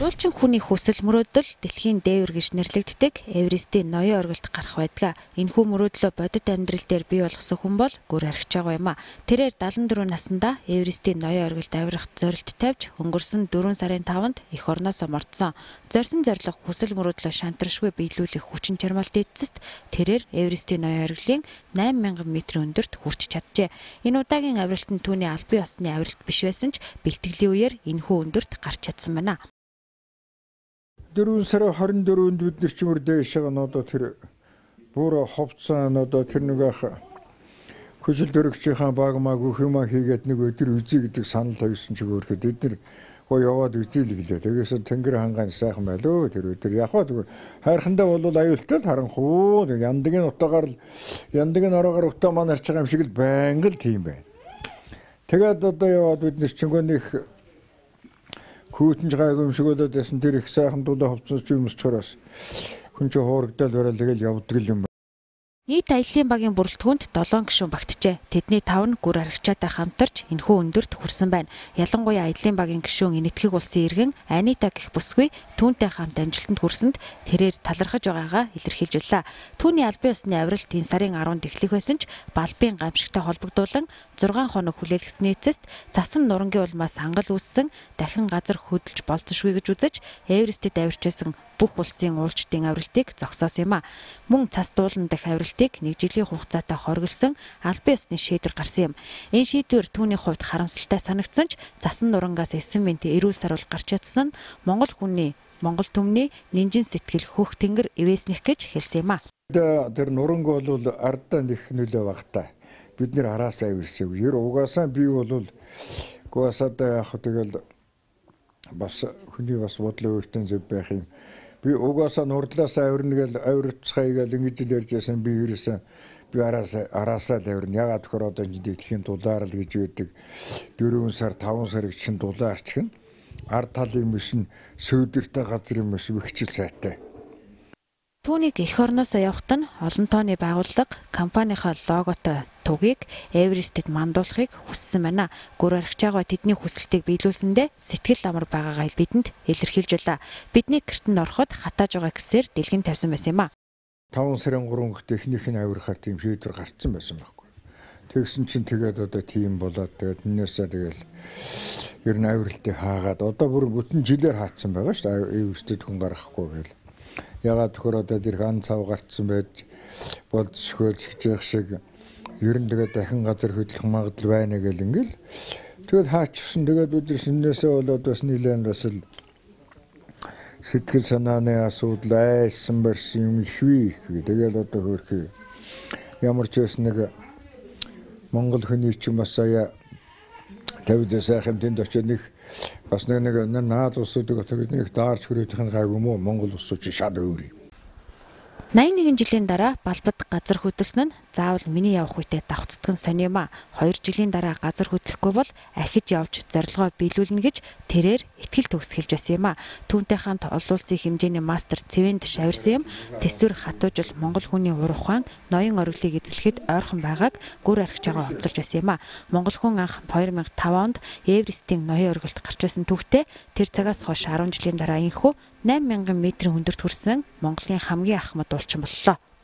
Ялуулчин хүний хүсэл мөрөөдөл дэлхийн дээвэр гэж нэрлэгддэг Эверестийн ноён оргилд гарах байдаг. Энэхүү мөрөөдлөө бодит амьдрал дээр бий болгосон хүн бол гүр архиж байгаа юм а. Тэрээр 74 наснда Эверестийн ноён оргилд авирах зорилт тавьж өнгөрсөн 4 сарын 5-нд эх орноосоо мордсон. Зорьсон зорилго хүсэл мөрөөдлөө шантаршгүй биелүүлэх хүчин чармайлт эцэст тэрээр Эверестийн ноён оргилын 8000 м өндөрт хүрч чаджээ. Энэ удаагийн авиралт нь түүний албан ёсны авиралт биш байсан ч бэлтгэлийн үеэр энэхүү өндөрт гарч чадсан байна. 4 сарын 24-нд бид нар чимэр дэшээ одоо тэр бүр ховцсон одоо тэр нэг ах хүчил дөрөгчийн баг маг хүмаа хийгээд нэг өдөр үзье гэдэг санал тавьсан ч өөрөөр бид нар гоо яваад үзүүлгэлээ. Тэгээс тэнгэр хангаан сайхан байлоо тэр өдөр яг хаа зүгээр хайрхандаа бол аюултай харанхуу яндагийн утаагаар л яндагийн ороогоор утаа маань харж байгаа юм шиг л байнга л тийм байна. Тэгээд одоо яваад бид нар чингөөнийх хүүтэнж гайг юм шиг болоод байсан тэр их сайхан дулаа ховцсон ч юмс чороос хүн чи хуурагдал барал тэгэл явдаг юм. Нийт аяллаа багийн бүрэлдэхүүнд 7 гишүүн багтжээ. Тэдний 5 нь гүр архичаатай хамтарч энэхүү өндөрт хүрсэн байна. Ялангуяа аяллаа багийн гишүүн Энэтхэг улсын иргэн Анита гэх бүсгүй түүнтэй хамт амжилтанд хүрсэнд тэрээр талархаж байгаагаа илэрхийлж байлаа. Түүний албан ёсны авиралт энэ сарын 10-нд эхлэх байсан ч балбын гамшигтай холбогдуулан 6 хоног хүлээлгэсний эцэст цасан нурангийн улмаас хангал үүссэн дахин газар хөдөлж болцсошгүй гэж үзэж Эверестэд авирч байсан бүх улсын уулчдын авиралтыг зогсоосон юм а. Мөн цас дуулан дах авиралтыг 1 жилийн хугацаатай хоригдсан албан ёсны шийдвэр гарсан юм. Энэ шийдвэр түүний хувьд харамсалтай санагдсан ч цасан нурангаас эсэммэнт эрүүл саруул гарч чадсан нь Монгол түмний нинжин сэтгэл хөх тэнгэр ивэснэх гэж хэлсэн юм а. Тэр нуранг бол ардаа нэх нөлөө багтаа. Бид нэр араасаа ирсэн. Ер угаасаа би бол гуасаад яг тэгэл бас хүний бас бодлоо өөртөө зөв байх юм. Би угаасаа нурдлаас авирна гэл авирцгаая гэл ингэж л ярьж байсан би ерөөсөө би араасаа л авирна. Ягаад тэгэхээр одоо энэ дэлхийн дулаар л гэж байдаг 4 сар 5 сар гэж чин дулаарч гэн ард талын мөшн сөөдөртэй газрын мөш ихчил сайтай. Түүнийг эх орноосоо явахт нь олон тооны байгууллага компанийнхаа логотой тугийг Эверестэд мандуулахыг хүссэн байна. Гүр архиж байгаа тэдний хүсэлтийг биелүүлсэндээ сэтгэл амар байгаагаа бидэнд илэрхийлж байлаа. Бидний гэртэнд ороход хатааж байгаа гэсээр дэлгэн тавьсан байсан юм а. 5 сарын 3-нд техник нь авирахаар тийм шийдвэр гарцсан байсан байхгүй. Тэгсэн чинь тэгээд одоо тийм болоод тэгээд энээсээ тэгэл ер нь авиралтыг хаагаад одоо бүр бүтэн жилээр хаацсан байгаа шүү дээ. Эверестэд хүн гарахгүй гэл. Ягаад тэгэхээр одоо тэр хан цав гарцсан байж болцсохойж хичээх шиг ер нь тэгээд дахин газар хөдлөх магадлал байна гэл ингээл тэгээд хаачсан тэгээд бид шинээсээ болоод бас нэлээд бас л сэтгэл санааны асуудал айсан барсан юм ихвээ тэгээд одоо хөрхий ямар ч бас нэг Монгол хүний ч юм бас ая тавилаа сайхан тэнд очиж нэг бас нэг наад усуудыг одоо бид нэг даарч хүрээдэх гайг юм уу Монгол усууд шал өөр юм. 81 жилийн дараа балбад газар хөдлсөн нь заавал миний явах үедээ давхцдаг сони юм а. 2 жилийн дараа газар хөдлөхгүй бол ахиж явж зорилгоо биелүүлнэ гэж тэрээр итгэл төгсгөлж байсан юм а. Түүнтэй хамт олон улсын хэмжээний мастер цэвэнд шавирсан юм. Тэсвэр хатуужил Монгол хүний ур ухаан ноён оргилыг эзлэхэд ойрхон байгааг гүр архиж байгаа онцолж байсан юм а. Монгол хүн анх 2005 онд Эверестийн ноён оргилд гарч байсан түүхтэй тэр цагаас хойш 10 жилийн дараа инхүү 8000 м өндөрт хүрсэн Монголын хамгийн ахмад уулчин боллоо.